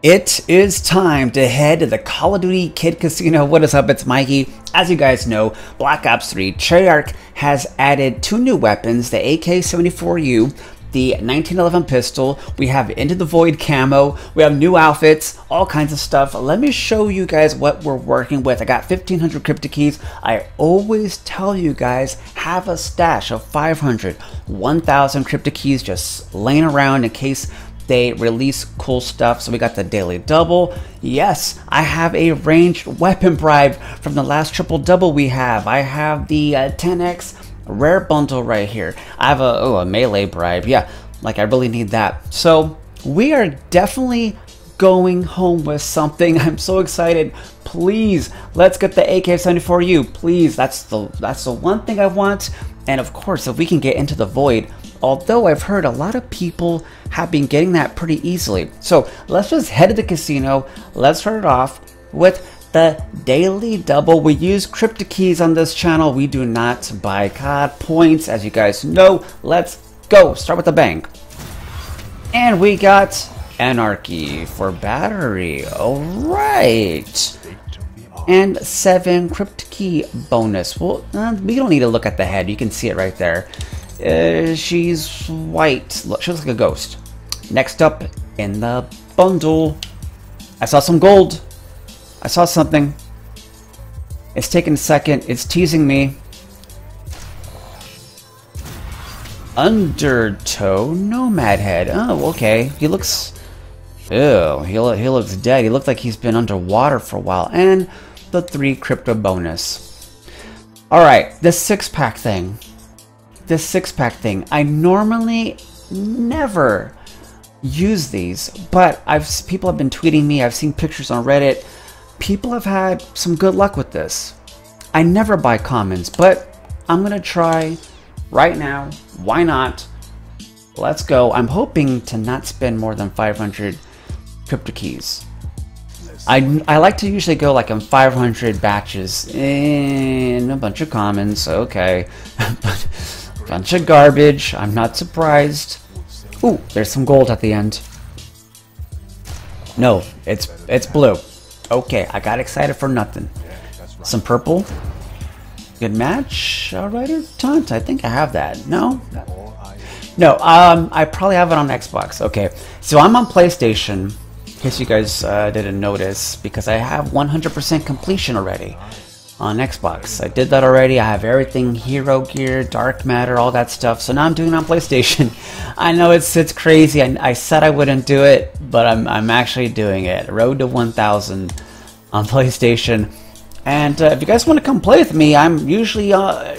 It is time to head to the Call of Duty Kid Casino. What is up? It's Mikey. As you guys know, Black Ops 3 Treyarch has added 2 new weapons, the AK-74U, the 1911 pistol, we have Into the Void camo, we have new outfits, all kinds of stuff. Let me show you guys what we're working with. I got 1,500 cryptic keys. I always tell you guys, have a stash of 500, 1,000 cryptic keys just laying around in case they release cool stuff. So we got the daily double. Yes, I have a ranged weapon bribe from the last triple double we have. I have the 10x rare bundle right here. I have a melee bribe. Yeah, like I really need that. So we are definitely going home with something. I'm so excited. Please, let's get the AK-74U. Please, that's the one thing I want. And of course, if we can get Into the Void, although I've heard a lot of people have been getting that pretty easily. So let's just head to the casino. Let's start it off with the daily double. We use cryptic keys on this channel. We do not buy COD points, as you guys know. Let's go. Start with a bang. And we got Anarchy for battery. All right. And 7 cryptic key bonus. Well, we don't need to look at the head. You can see it right there. She's white. Look, she looks like a ghost. Next up in the bundle, I saw some gold. I saw something. It's taking a second. It's teasing me. Undertow Nomad Head. Oh, okay. He looks... Ew, he looks dead. He looks like he's been underwater for a while. And the 3 crypto bonus. Alright, this 6-pack thing. This 6-pack thing. I normally never use these, but people have been tweeting me. I've seen pictures on Reddit. People have had some good luck with this. I never buy commons, but I'm gonna try right now. Why not? Let's go. I'm hoping to not spend more than 500 crypto keys. I like to usually go like in 500 batches and a bunch of commons. Okay. Bunch of garbage. I'm not surprised. Ooh, there's some gold at the end. No, it's blue. Okay, I got excited for nothing. Some purple. Good match. Outrider taunt. I think I have that. No. No. I probably have it on Xbox. Okay, so I'm on PlayStation. In case you guys didn't notice, because I have 100% completion already on Xbox. I did that already. I have everything, hero gear, dark matter, all that stuff. So now I'm doing it on PlayStation. I know it's crazy. I said I wouldn't do it, but I'm actually doing it. Road to 1,000 on PlayStation. And if you guys want to come play with me, I'm usually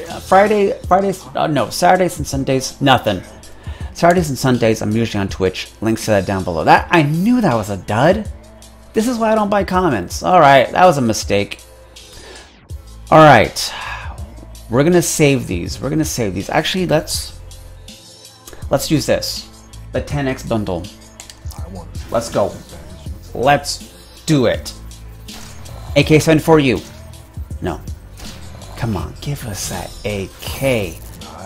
Saturdays and Sundays, nothing. Saturdays and Sundays, I'm usually on Twitch. Links to that down below. That I knew that was a dud. This is why I don't buy comments. All right, that was a mistake. All right, we're gonna save these. We're gonna save these. Actually, let's use this, the 10x bundle. Let's go. Let's do it. AK-74U. No, come on, give us that AK.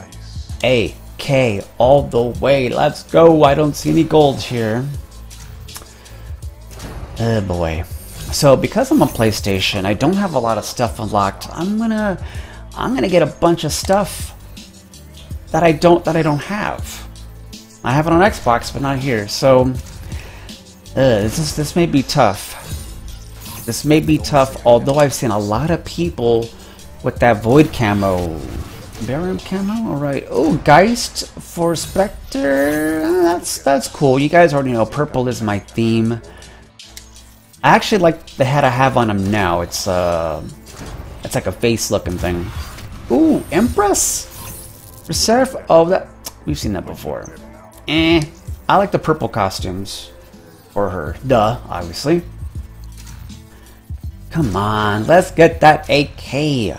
AK all the way. Let's go. I don't see any gold here. Oh boy. So because I'm on PlayStation, I don't have a lot of stuff unlocked. I'm gonna get a bunch of stuff that I don't have. I have it on Xbox, but not here. So this may be tough. This may be tough. Although I've seen a lot of people with that Void camo, Baron camo. All right. Oh, Geist for Spectre. That's cool. You guys already know purple is my theme. I actually like the head I have on him now. It's like a face looking thing. Ooh, Empress? Reserve? Oh, that we've seen that before. I like the purple costumes for her. Duh, obviously. Come on, let's get that AK.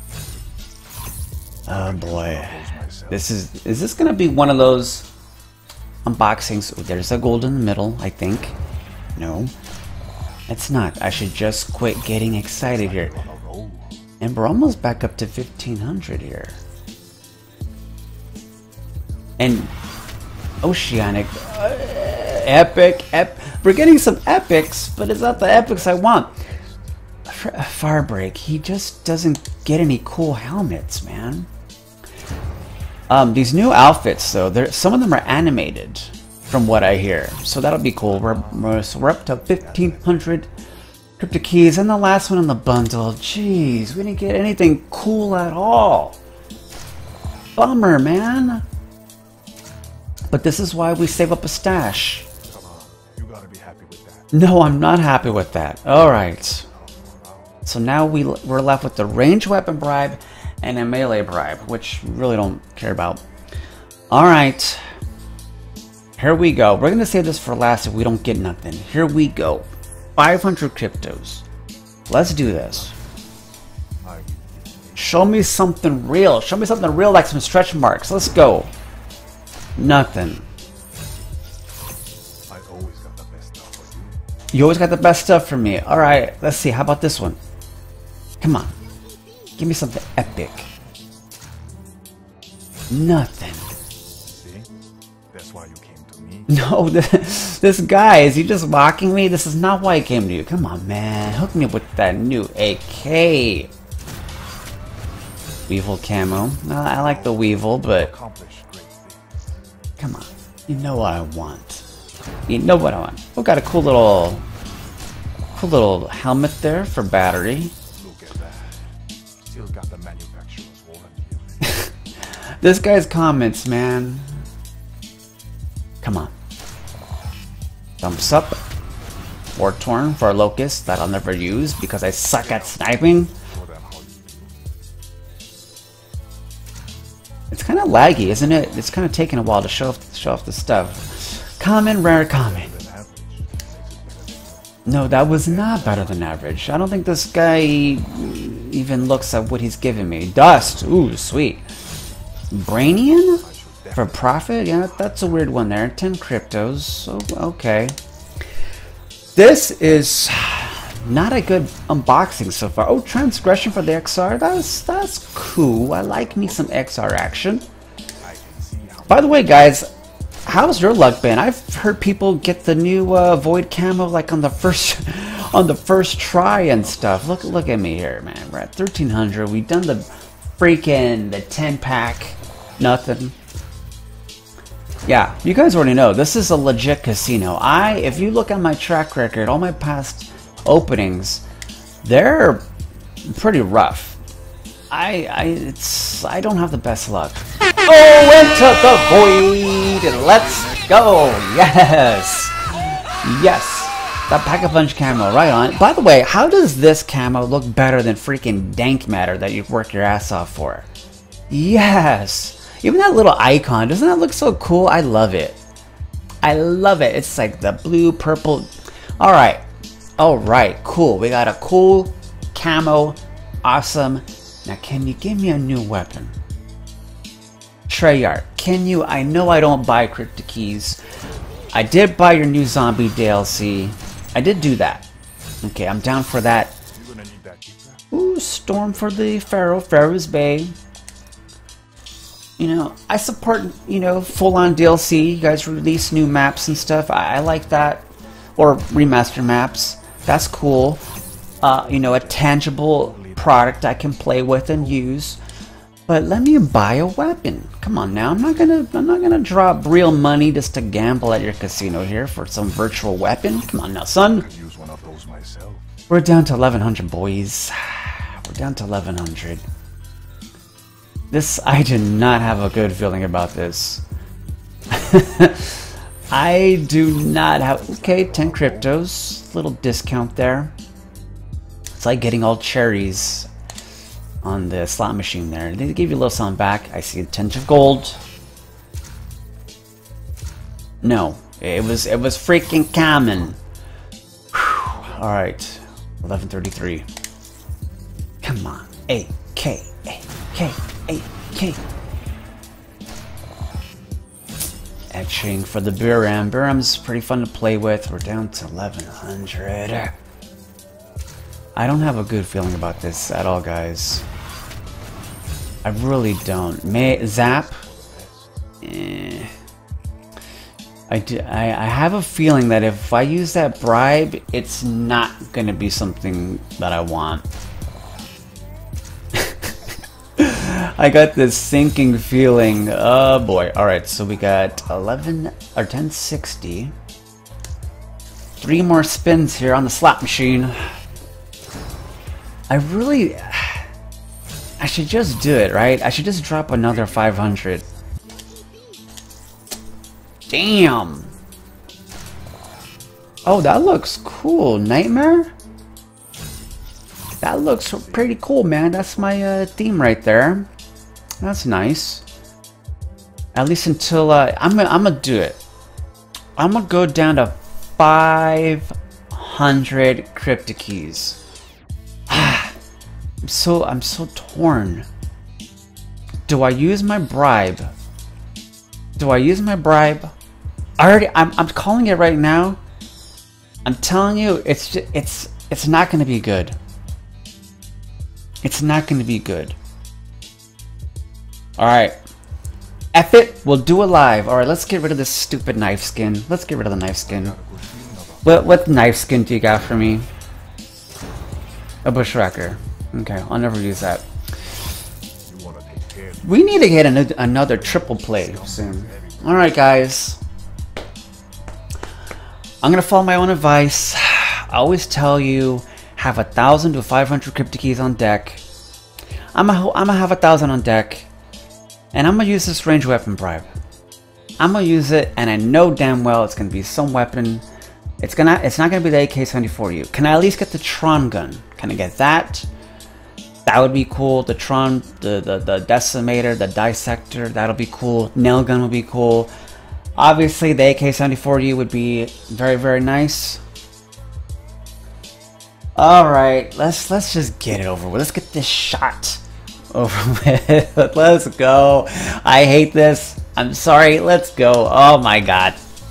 Oh boy. Is this gonna be one of those unboxings? Ooh, there's a gold in the middle, I think. No. It's not. I should just quit getting excited here. And we're almost back up to 1,500 here. And Oceanic. Epic. We're getting some epics, but it's not the epics I want. Firebreak, he just doesn't get any cool helmets, man. These new outfits, though, some of them are animated, from what I hear. So that'll be cool. We're up to 1,500 cryptic keys, and the last one in the bundle. Jeez, we didn't get anything cool at all. Bummer, man. But this is why we save up a stash. Come on, you gotta be happy with that. No, I'm not happy with that. Alright. So now we're left with the range weapon bribe and a melee bribe, which we really don't care about. Alright. Here we go. We're going to save this for last if we don't get nothing. Here we go. 500 cryptos. Let's do this. Show me something real. Show me something real like some stretch marks. Let's go. Nothing. I always got the best stuff for you. You always got the best stuff for me. Alright, let's see. How about this one? Come on. Give me something epic. Nothing. See? That's why you came to me. No, this guy, is he just mocking me? This is not why I came to you. Come on, man. Hook me up with that new AK. Weevil camo. I like the Weevil, but... Accomplish great things. Come on. You know what I want. You know what I want. We got a cool little helmet there for battery. Look at that. Still got the manufacturer's warranty. This guy's comments, man. Come on. Thumbs up. War Torn for a Locust that I'll never use because I suck at sniping. Show them how you do. It's kind of laggy, isn't it? It's kind of taking a while to show off the stuff. Common, rare, common. No, that was not better than average. I don't think this guy even looks at what he's giving me. Dust! Ooh, sweet. Brainian? For profit? Yeah, that's a weird one there. 10 cryptos. Oh, okay. This is not a good unboxing so far. Oh, transgression for the XR. That's cool. I like me some XR action. By the way, guys, how's your luck been? I've heard people get the new Void camo like on the first try and stuff. Look at me here, man. We're at 1,300. We've done the 10 pack. Nothing. Yeah, you guys already know this is a legit casino. If you look at my track record, all my past openings, they're pretty rough. I don't have the best luck. Oh, into the void! Let's go! Yes! Yes! That Pack-a-Punch camo, right on. By the way, how does this camo look better than freaking Dank Matter that you work your ass off for? Yes! Even that little icon, doesn't that look so cool? I love it. I love it. It's like the blue, purple. Alright. Alright, cool. We got a cool camo. Awesome. Now, can you give me a new weapon? Treyarch, can you? I know I don't buy cryptic keys. I did buy your new zombie DLC. I did do that. Okay, I'm down for that. You're gonna need that. Ooh, Storm for the Pharaoh's Bay. You know, I support, you know, full-on DLC. You guys release new maps and stuff. I like that. Or remaster maps. That's cool. You know, a tangible product I can play with and use. But let me buy a weapon. Come on now. I'm not gonna drop real money just to gamble at your casino here for some virtual weapon. Come on now, son. I could use one of those myself. We're down to 1,100, boys. We're down to 1,100. I do not have a good feeling about this. I do not have... Okay, 10 cryptos. Little discount there. It's like getting all cherries on the slot machine there. They give you a little something back. I see a tinge of gold. No, it was freaking common. All right, 1133. Come on, AK. Etching for the Buram. Buram's pretty fun to play with. We're down to 1,100. I don't have a good feeling about this at all, guys. I really don't. Zap? I I have a feeling that if I use that bribe, it's not gonna be something that I want. I got this sinking feeling. Oh boy. Alright, so we got 11 or 1060. 3 more spins here on the slot machine. I should just do it, right? I should just drop another 500. Damn. Oh, that looks cool. Nightmare? That looks pretty cool, man. That's my theme right there. That's nice. At least until I'm gonna do it. I'm gonna go down to 500 cryptic keys. I'm so torn. Do I use my bribe? Do I use my bribe? I'm calling it right now. I'm telling you, it's not gonna be good. It's not gonna be good. Alright. F it, we'll do it live. Alright, let's get rid of this stupid knife skin. Let's get rid of the knife skin. What knife skin do you got for me? A bushwhacker. Okay, I'll never use that. We need to get another triple play soon. Alright guys. I'm gonna follow my own advice. I always tell you, have 1,000 to 500 cryptic keys on deck. I'm gonna have 1,000 on deck. And I'm gonna use this range weapon bribe. I'm gonna use it, and I know damn well it's gonna be some weapon. It's not gonna be the AK-74U. Can I at least get the Tron gun? Can I get that? That would be cool. The Tron, the Decimator, the Dissector, that'll be cool. Nail gun would be cool. Obviously, the AK-74U would be very, very nice. All right, let's just get it over with. Let's get this shot over with. Let's go. I hate this. I'm sorry. Let's go. Oh my god.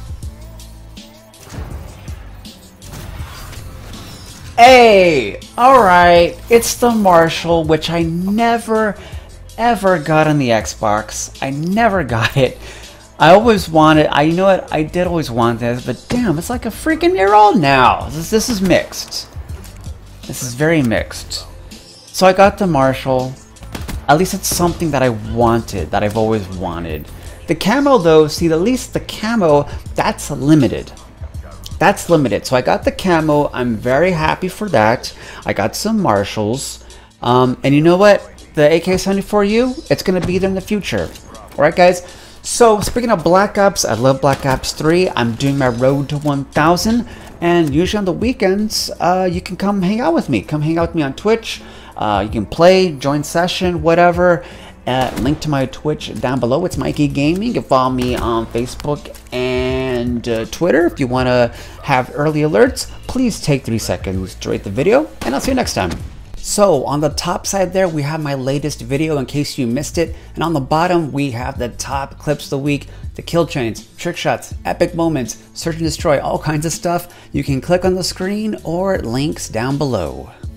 Hey, alright, it's the Marshall, which I never ever got on the Xbox. I never got it. I always wanted, you know what, I did always want this, but damn, it's like a freaking year old now. This is mixed. This is very mixed. So I got the Marshall. At least it's something that I wanted, that I've always wanted. The camo though, see, at least the camo, that's limited. That's limited. So I got the camo. I'm very happy for that. I got some Marshalls. And you know what? The AK-74U, it's going to be there in the future. Alright guys. So speaking of Black Ops, I love Black Ops 3. I'm doing my road to 1,000. And usually on the weekends, you can come hang out with me. Come hang out with me on Twitch. You can play, join session, whatever. Link to my Twitch down below. It's Mikey Gaming. You can follow me on Facebook and Twitter. If you want to have early alerts, please take 3 seconds to rate the video, and I'll see you next time. So on the top side there, we have my latest video in case you missed it. And on the bottom, we have the top clips of the week, the kill chains, trick shots, epic moments, search and destroy, all kinds of stuff. You can click on the screen or links down below.